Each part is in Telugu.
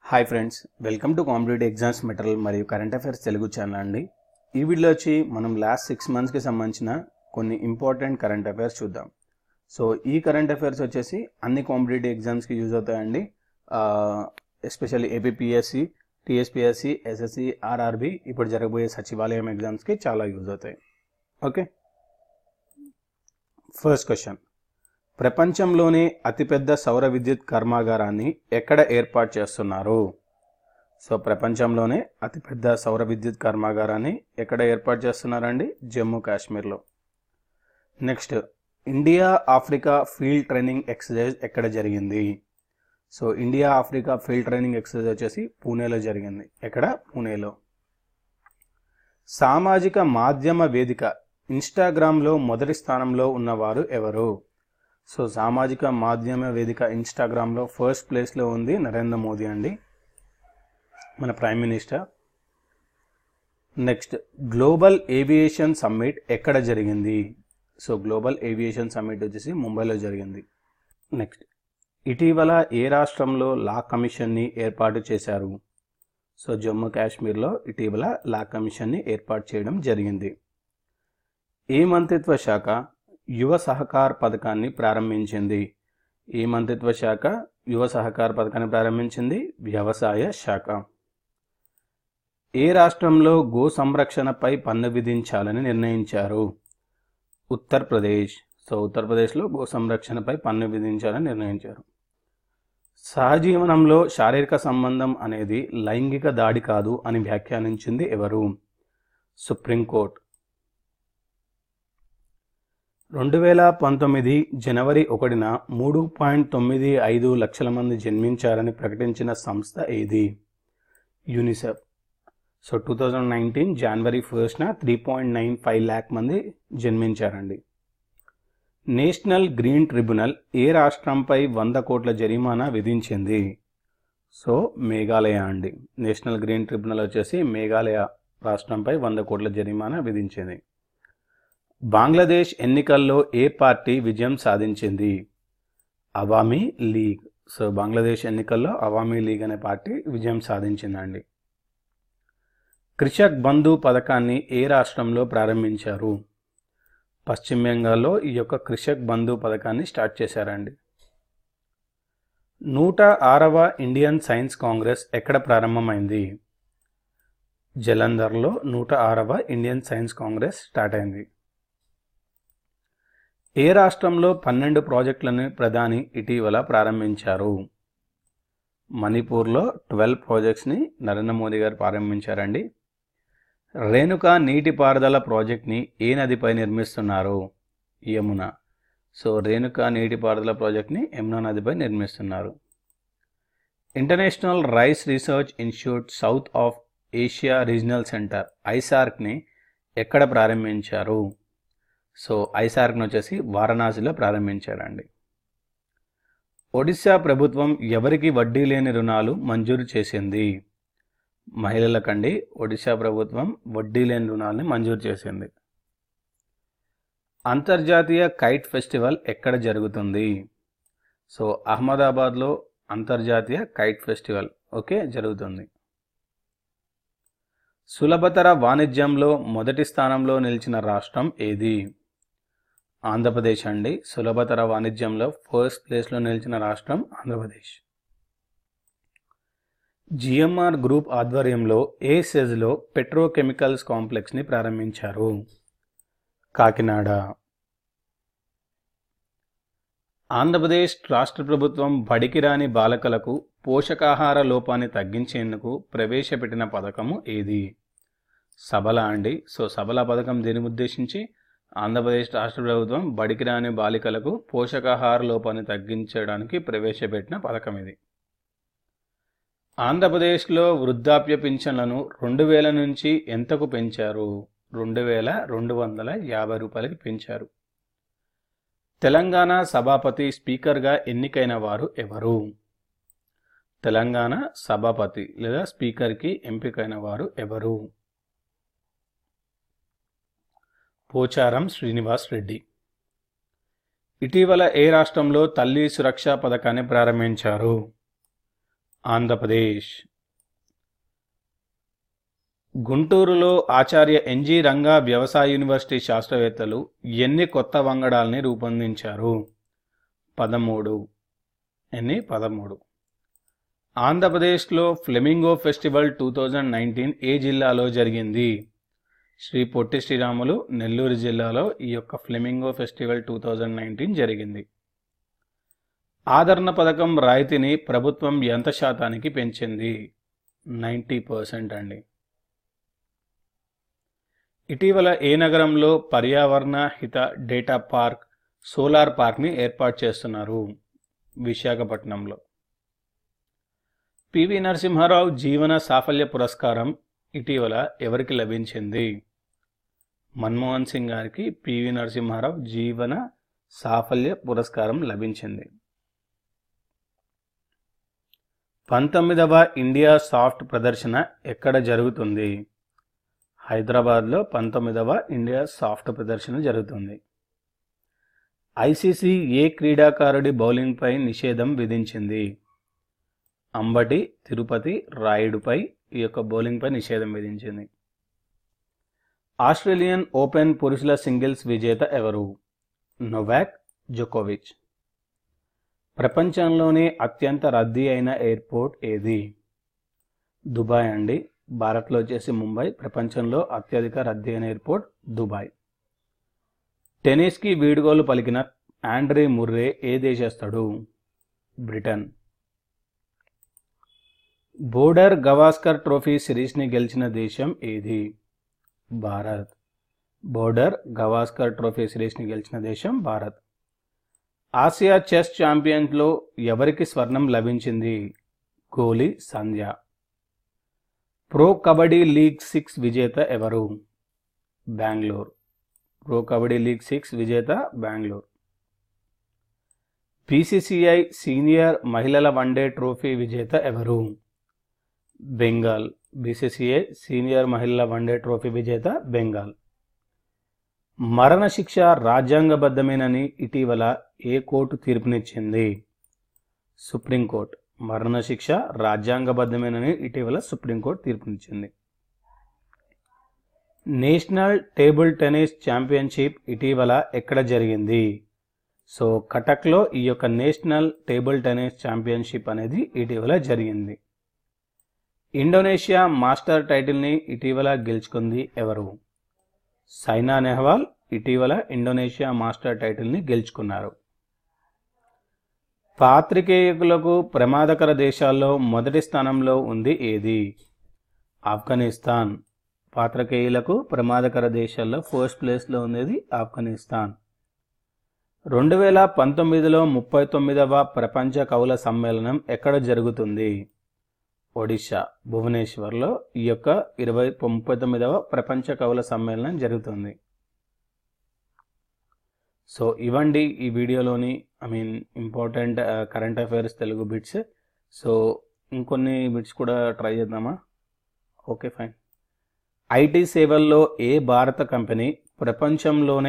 Hi friends, welcome to competitive exams material మరియు కరెంట్ అఫైర్స్ తెలుగు ఛానల్ అండి. ఈ వీడియోలో వచ్చి మనం లాస్ట్ 6 మంత్స్కి సంబంధించిన కొన్ని ఇంపార్టెంట్ కరెంట్ అఫైర్స్ చూద్దాం. సో ఈ కరెంట్ అఫైర్స్ వచ్చేసి అన్ని కాంపిటేటివ్ ఎగ్జామ్స్కి యూజ్ అవుతాయండి. Especially APPSC, TSPSC, SSC, RRB, ఇప్పుడు జరగబోయే సచివాలయం ఎగ్జామ్స్కి చాలా యూజ్ అవుతాయి. Okay, first question. ప్రపంచంలోనే అతిపెద్ద సౌర విద్యుత్ కర్మాగారాన్ని ఎక్కడ ఏర్పాటు చేస్తున్నారు? సో ప్రపంచంలోనే అతిపెద్ద సౌర విద్యుత్ కర్మాగారాన్ని ఎక్కడ ఏర్పాటు చేస్తున్నారండి? జమ్మూ కాశ్మీర్లో. Next, India Africa field training exercise ఎక్కడ జరిగింది? So India Africa field training exercise వచ్చేసి పూణేలో జరిగింది. ఎక్కడ? పూణేలో. సామాజిక మాధ్యమ వేదిక ఇన్స్టాగ్రామ్లో మొదటి స్థానంలో ఉన్నవారు ఎవరు? సో సామాజిక మాధ్యమ వేదిక ఇన్స్టాగ్రామ్లో ఫస్ట్ ప్లేస్లో ఉంది నరేంద్ర మోదీ అండి, మన prime minister. Next, global aviation summit ఎక్కడ జరిగింది? సో గ్లోబల్ ఏవియేషన్ సమ్మిట్ వచ్చేసి ముంబైలో జరిగింది. నెక్స్ట్, ఇటీవల ఏ రాష్ట్రంలో లా కమిషన్ని ఏర్పాటు చేశారు? సో జమ్మూ కాశ్మీర్లో ఇటీవల లా కమిషన్ని ఏర్పాటు చేయడం జరిగింది. ఏ మంత్రిత్వ శాఖ యువ సహకార్ పథకాన్ని ప్రారంభించింది? ఈ మంత్రిత్వ శాఖ యువ సహకార పథకాన్ని ప్రారంభించింది? వ్యవసాయ శాఖ. ఏ రాష్ట్రంలో గో సంరక్షణపై పన్ను విధించాలని నిర్ణయించారు? ఉత్తరప్రదేశ్. సో ఉత్తరప్రదేశ్లో గో సంరక్షణపై పన్ను విధించాలని నిర్ణయించారు. సహజీవనంలో శారీరక సంబంధం అనేది లైంగిక దాడి కాదు అని వ్యాఖ్యానించింది ఎవరు? సుప్రీంకోర్టు. 2019 జనవరి 1న 3.95 లక్షల మంది జన్మించారని ప్రకటించిన సంస్థ ఏది? యూనిసెఫ్. సో 2019 జనవరి 1న 3.95 lakh మంది జన్మించారండి. నేషనల్ గ్రీన్ ట్రిబ్యునల్ ఏ రాష్ట్రంపై 100 కోట్ల జరిమానా విధించింది? సో మేఘాలయ అండి. నేషనల్ గ్రీన్ ట్రిబ్యునల్ వచ్చేసి మేఘాలయ రాష్ట్రంపై 100 కోట్ల జరిమానా విధించింది. బంగ్లాదేశ్ ఎన్నికల్లో ఏ పార్టీ విజయం సాధించింది? అవామీ లీగ్. సో బంగ్లాదేశ్ ఎన్నికల్లో అవామీ లీగ్ అనే పార్టీ విజయం సాధించిందండి. కృషక్ బంధు పథకాన్ని ఏ రాష్ట్రంలో ప్రారంభించారు? పశ్చిమ బెంగాల్లో ఈ యొక్క కృషక్ బంధు పథకాన్ని స్టార్ట్ చేశారండి. 106వ ఇండియన్ సైన్స్ కాంగ్రెస్ ఎక్కడ ప్రారంభమైంది? జలంధర్లో 106వ ఇండియన్ సైన్స్ కాంగ్రెస్ స్టార్ట్ అయింది. ఏ రాష్ట్రంలో 12 ప్రాజెక్టులను ప్రధాని ఇటీవల ప్రారంభించారు? మణిపూర్లో 12 ప్రాజెక్ట్స్ని నరేంద్ర మోదీ గారు ప్రారంభించారండి. రేణుకా నీటిపారుదల ప్రాజెక్ట్ని ఏ నదిపై నిర్మిస్తున్నారు? యమున. సో రేణుకా నీటిపారుదల ప్రాజెక్ట్ని యమునా నదిపై నిర్మిస్తున్నారు. International rice research institute south of Asia regional centre ఐసార్క్ని ఎక్కడ ప్రారంభించారు? సో ఐసార్క్ను వచ్చేసి వారణాసిలో ప్రారంభించారండి. ఒడిశా ప్రభుత్వం ఎవరికి వడ్డీ లేని రుణాలు మంజూరు చేసింది? మహిళలకండి. ఒడిశా ప్రభుత్వం వడ్డీ లేని రుణాలని మంజూరు చేసింది. అంతర్జాతీయ కైట్ ఫెస్టివల్ ఎక్కడ జరుగుతుంది? సో అహ్మదాబాద్లో అంతర్జాతీయ కైట్ ఫెస్టివల్ జరుగుతుంది. సులభతర వాణిజ్యంలో మొదటి స్థానంలో నిలిచిన రాష్ట్రం ఏది? ఆంధ్రప్రదేశ్ అండి. సులభతర వాణిజ్యంలో ఫస్ట్ ప్లేస్లో నిలిచిన రాష్ట్రం ఆంధ్రప్రదేశ్. జిఎంఆర్ గ్రూప్ ఆధ్వర్యంలో ఏ సెజ్లో పెట్రోకెమికల్స్ కాంప్లెక్స్ని ప్రారంభించారు? కాకినాడ. ఆంధ్రప్రదేశ్ రాష్ట్ర ప్రభుత్వం బడికి రాని బాలకులకు పోషకాహార లోపాన్ని తగ్గించేందుకు ప్రవేశపెట్టిన పథకము ఏది? సబల అండి. సో సబల పథకం దీన్ని ఉద్దేశించి ఆంధ్రప్రదేశ్ రాష్ట్ర ప్రభుత్వం బడికి రాని బాలికలకు పోషకాహార లోపాన్ని తగ్గించడానికి ప్రవేశపెట్టిన పథకం ఇది. ఆంధ్రప్రదేశ్లో వృద్ధాప్య పింఛన్లను 2000 నుంచి ఎంతకు పెంచారు? 2250 రూపాయలకి పెంచారు. తెలంగాణ సభాపతి స్పీకర్గా ఎన్నికైన వారు ఎవరు? తెలంగాణ సభాపతి లేదా స్పీకర్కి ఎంపికైన వారు ఎవరు? పోచారం శ్రీనివాస్ రెడ్డి. ఇటీవల ఏ రాష్ట్రంలో తల్లి సురక్ష పథకాన్ని ప్రారంభించారు? ఆంధ్రప్రదేశ్. గుంటూరులో ఆచార్య ఎన్జి రంగా వ్యవసాయ యూనివర్సిటీ శాస్త్రవేత్తలు ఎన్ని కొత్త వంగడాల్ని రూపొందించారు? 13. 13. ఆంధ్రప్రదేశ్లో ఫ్లెమింగో ఫెస్టివల్ 2019 ఏ జిల్లాలో జరిగింది? శ్రీ పొట్టి శ్రీరాములు నెల్లూరు జిల్లాలో ఈ యొక్క ఫ్లెమింగో ఫెస్టివల్ 2019 జరిగింది. ఆదరణ పథకం రాయితీని ప్రభుత్వం ఎంత శాతానికి పెంచింది? 90% అండి. ఇటీవల ఏ నగరంలో పర్యావరణ హిత డేటా పార్క్ సోలార్ పార్క్ని ఏర్పాటు చేస్తున్నారు? విశాఖపట్నంలో. పివి నరసింహారావు జీవన సాఫల్య పురస్కారం ఇటీవల ఎవరికి లభించింది? మన్మోహన్ సింగ్ గారికి పివి నరసింహారావు జీవన సాఫల్య పురస్కారం లభించింది. 19వ ఇండియా సాఫ్ట్ ప్రదర్శన ఎక్కడ జరుగుతుంది? హైదరాబాద్లో 19వ ఇండియా సాఫ్ట్ ప్రదర్శన జరుగుతుంది. ఐసీసీ ఏ క్రీడాకారుడి బౌలింగ్పై నిషేధం విధించింది? అంబటి తిరుపతి రాయుడుపై ఈ యొక్క బౌలింగ్పై నిషేధం విధించింది. ఆస్ట్రేలియన్ ఓపెన్ పురుషుల సింగిల్స్ విజేత ఎవరు? నోవాక్ జోకోవిచ్. ప్రపంచంలోనే అత్యంత రద్దీ అయిన ఎయిర్పోర్ట్ ఏది? దుబాయ్ అండి. భారత్లో వచ్చేసి ముంబై, ప్రపంచంలో అత్యధిక రద్దీ అయిన ఎయిర్పోర్ట్ దుబాయ్. టెన్నిస్కి వీడ్కోలు పలికిన ఆండ్రే ముర్రే ఏ దేశస్థుడు? బ్రిటన్. బోర్డర్ గవాస్కర్ ట్రోఫీ సిరీస్ని గెలిచిన దేశం ఏది? భారత్. బోర్డర్ గవాస్కర్ ట్రోఫీ సిరీస్ని గెలిచిన దేశం భారత్. ఆసియా చెస్ ఛాంపియన్స్లో ఎవరికి స్వర్ణం లభించింది? గోలి సంధ్య. ప్రో కబడ్డీ లీగ్ 6 విజేత ఎవరు? బెంగళూరు. ప్రో కబడ్డీ లీగ్ 6 విజేత బెంగళూరు. బీసీసీఐ సీనియర్ మహిళల వన్డే ట్రోఫీ విజేత ఎవరు? బెంగాల్. బీసీసీఐ సీనియర్ మహిళల వన్డే ట్రోఫీ విజేత బెంగాల్. మరణశిక్ష రాజ్యాంగబద్ధమేనని ఇటీవల ఏ కోర్టు తీర్పునిచ్చింది? సుప్రీంకోర్టు. మరణశిక్ష రాజ్యాంగబద్ధమేనని ఇటీవల సుప్రీంకోర్టు తీర్పునిచ్చింది. నేషనల్ టేబుల్ టెన్నిస్ ఛాంపియన్షిప్ ఇటీవల ఎక్కడ జరిగింది? సో కటక్లో ఈ యొక్క నేషనల్ టేబుల్ టెన్నిస్ ఛాంపియన్షిప్ అనేది ఇటీవల జరిగింది. ఇండోనేషియా మాస్టర్ టైటిల్ని ఇటీవల గెలుచుకుంది ఎవరు? సైనా నెహ్వాల్ ఇటీవల ఇండోనేషియా మాస్టర్ టైటిల్ని గెలుచుకున్నారు. పాత్రికేయులకు ప్రమాదకర దేశాల్లో మొదటి స్థానంలో ఉంది ఏది? ఆఫ్ఘనిస్తాన్. పాత్రికేయులకు ప్రమాదకర దేశాల్లో ఫస్ట్ ప్లేస్లో ఉండేది ఆఫ్ఘనిస్తాన్. 2019లో 39వ ప్రపంచ కవుల సమ్మేళనం ఎక్కడ జరుగుతుంది? ఒడిశా భువనేశ్వర్లో ఈ యొక్క 39వ ప్రపంచ కవుల సమ్మేళనం జరుగుతుంది. సో ఇవండి ఈ వీడియోలోని important current affairs Telugu bits. So ఇంకొన్ని బిట్స్ కూడా ట్రై చేద్దామా? Okay fine. ఐటీ సేవల్లో ఏ భారత కంపెనీ ప్రపంచంలోనే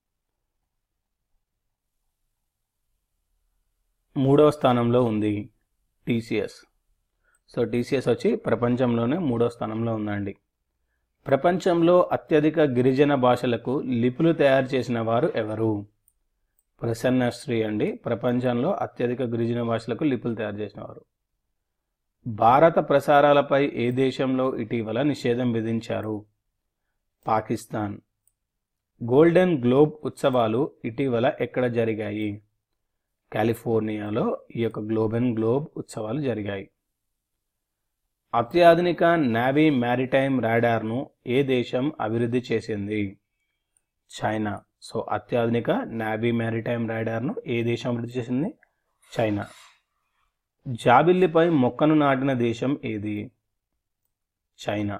3వ స్థానంలో ఉంది? టీసీఎస్. సో టీసీఎస్ వచ్చి ప్రపంచంలోనే 3వ స్థానంలో ఉందండి. ప్రపంచంలో అత్యధిక గిరిజన భాషలకు లిపులు తయారు చేసిన వారు ఎవరు? ప్రసన్నశ్రీ అండి. ప్రపంచంలో అత్యధిక గిరిజన భాషలకు లిపులు తయారు చేసిన వారు. భారత ప్రసారాలపై ఏ దేశంలో ఇటీవల నిషేధం విధించారు? పాకిస్తాన్. గోల్డెన్ గ్లోబ్ ఉత్సవాలు ఇటీవల ఎక్కడ జరిగాయి? కాలిఫోర్నియాలో ఈ యొక్క గోల్డెన్ గ్లోబ్ ఉత్సవాలు జరిగాయి. అత్యాధునిక నేవీ మ్యారిటైమ్ రాడార్ను ఏ దేశం అభివృద్ధి చేసింది? చైనా. సో అత్యాధునిక నేవీ మ్యారిటైమ్ రాడార్ను ఏ దేశం అభివృద్ధి చేసింది? చైనా. జాబిల్లిపై మొక్కను నాటిన దేశం ఏది? చైనా.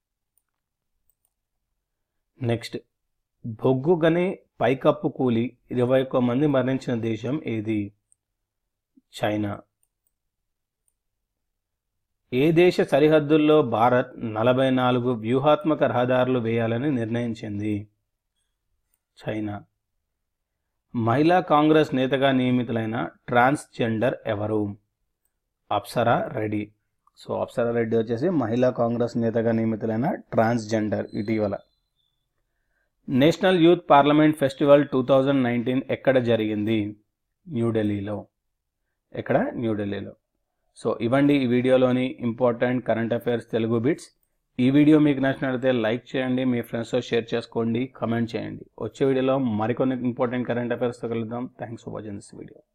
నెక్స్ట్, బొగ్గు గని పైకప్పు కూలి 21 మంది మరణించిన దేశం ఏది? చైనా. ఏ దేశ సరిహద్దుల్లో భారత్ 44 వ్యూహాత్మక రహదారులు వేయాలని నిర్ణయించింది? చైనా. మహిళా కాంగ్రెస్ నేతగా నియమితులైన ట్రాన్స్జెండర్ ఎవరు? అప్సరా రెడ్డి. సో అప్సరా రెడ్డి వచ్చేసి మహిళా కాంగ్రెస్ నేతగా నియమితులైన ట్రాన్స్జెండర్. ఇటీవల నేషనల్ యూత్ పార్లమెంట్ ఫెస్టివల్ 2019 ఎక్కడ జరిగింది? న్యూఢిల్లీలో. ఎక్కడ? న్యూఢిల్లీలో. సో ఇవ్వండి ఈ వీడియోలోని important current affairs Telugu bits. ఈ వీడియో మీకు నచ్చినట్లయితే లైక్ చేయండి, మీ ఫ్రెండ్స్తో షేర్ చేసుకోండి, కమెంట్ చేయండి. వచ్చే వీడియోలో మరికొన్ని ఇంపార్టెంట్ కరెంట్ అఫైర్స్తో కలుద్దాం. Thanks for watching this video.